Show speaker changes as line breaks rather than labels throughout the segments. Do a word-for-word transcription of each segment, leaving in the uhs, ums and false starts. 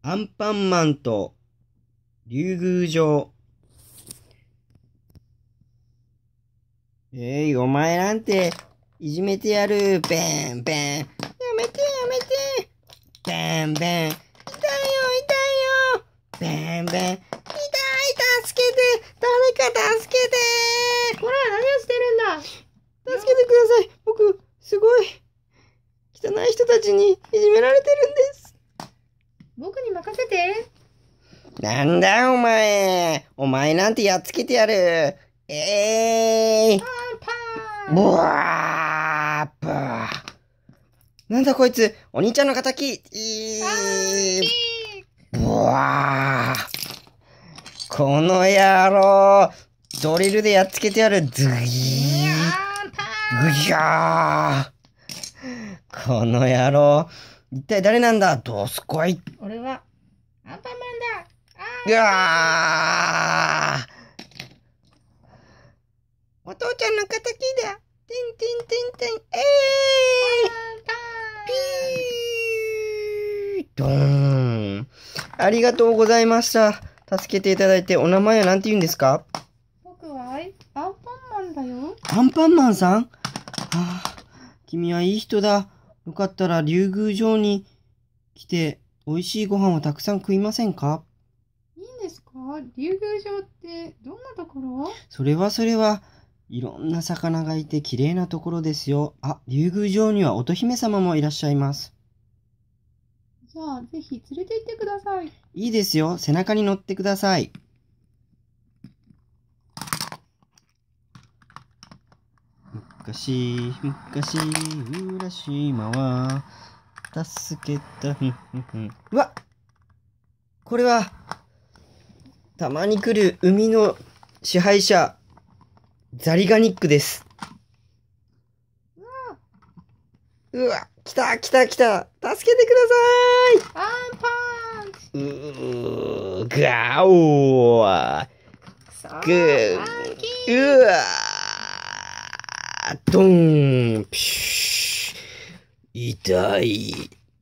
アンパンマンと竜宮城。えい、お前なんて、いじめてやる。ベンベン。やめて、やめて。ベンベン。痛いよ、痛いよ。ベンベン。痛い、助けて。誰か助けて。
こら、何をしてるんだ。
助けてください。僕、すごい、汚い人たちにいじめられてるんです。
僕に任せて。
なんだお前。お前なんてやっつけてやる。えーい。
パンパン。
ブワーブワー。なんだこいつ。お兄ちゃんの仇。いー。ブワー。この野郎。ドリルでやっつけてやる。ズギー。グギャー。この野郎。一体誰なんだ。どすこい。
俺はアンパンマンだ。
うわー。お父ちゃんの敵だ。てんてんてんてん。えーい。ピードーン。ありがとうございました。助けていただいて。お名前は何て言うんですか？
僕はアンパンマンだよ。
アンパンマンさん？はあ、君はいい人だ。よかったら竜宮城に来て美味しいご飯をたくさん食いませんか？
いいんですか？竜宮城ってどんなところ？
それはそれはいろんな魚がいて綺麗なところですよ。あ、竜宮城には乙姫様もいらっしゃいます。
じゃあぜひ連れて行ってください。
いいですよ。背中に乗ってください。昔、昔、浦島は、助けた、ふんふんふん。うわ！これは、たまに来る海の支配者、ザリガニックです。うわ、来た来た来た。助けてください。
アンパンチ。
うー、ガオー。ぐー、うわー、ドーン、ピシュー、痛い。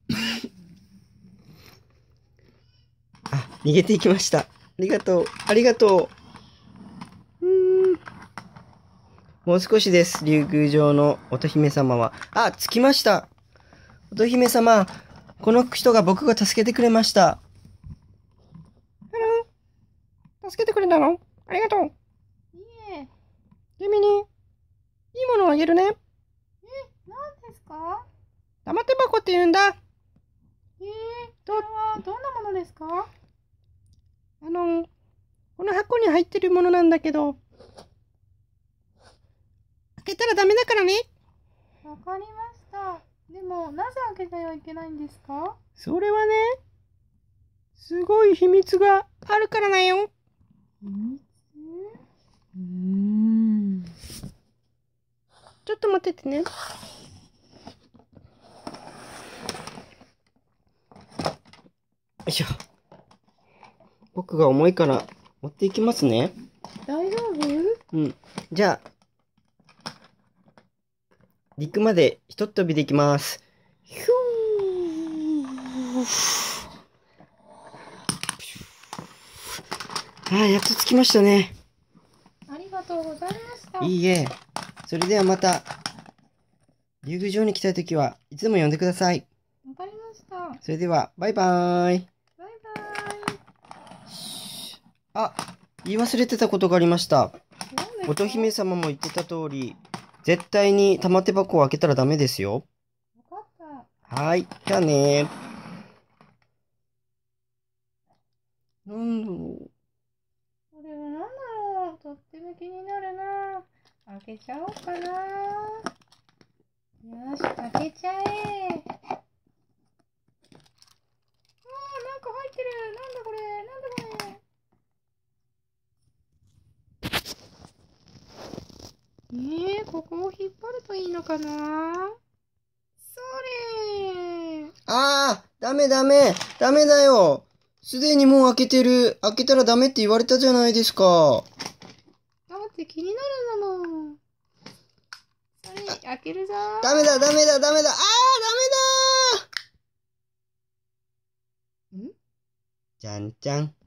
あ、逃げていきました。ありがとう、ありがとう。うーん。もう少しです、竜宮城の乙姫様は。あ、着きました。乙姫様、この人が僕が助けてくれました。ハロー、助けてくれたの？ありがとう。
いえ。
君に、いいものをあげるね。
え、何ですか？
玉手箱って言うんだ。
えー、それはどんなものですか？
あの、この箱に入ってるものなんだけど、開けたらダメだからね。
わかりました。でも、なぜ開けてはいけないんですか？
それはね、すごい秘密があるからだよ。
秘密？うーん。
ちょっと待っててね。よいしょ。僕が重いから持っていきますね。
大丈夫？
うん。じゃあ、陸までひとっ飛びできます。ひゅー。ああ、やっと着きましたね。
ありがとうございました。
いいえ。それではまた、竜宮城に来たいときはいつでも呼んでください。
わかりました。
それでは、バイバーイ。
バイバイ。
あ、言い忘れてたことがありました。
何ですか？
乙姫様も言ってた通り、絶対に玉手箱を開けたらダメですよ。
わかった。
はーい。じゃあねー。なんだろう。
これは何だろう。とっても気になるな。開けちゃおうかな。よし、開けちゃえ。あー、なんか入ってる。なんだこれ。なんだこれ。えー、ここを引っ張るといいのかな？それー。
あー、ダメダメ。ダメだよ。すでにもう開けてる。開けたらダメって言われたじゃないですか。
だって気になるんだもん。それ、開けるぞー。
ダメだ、ダメだ、ダメだ。あー、ダメだー。
ん？
じゃんじゃん。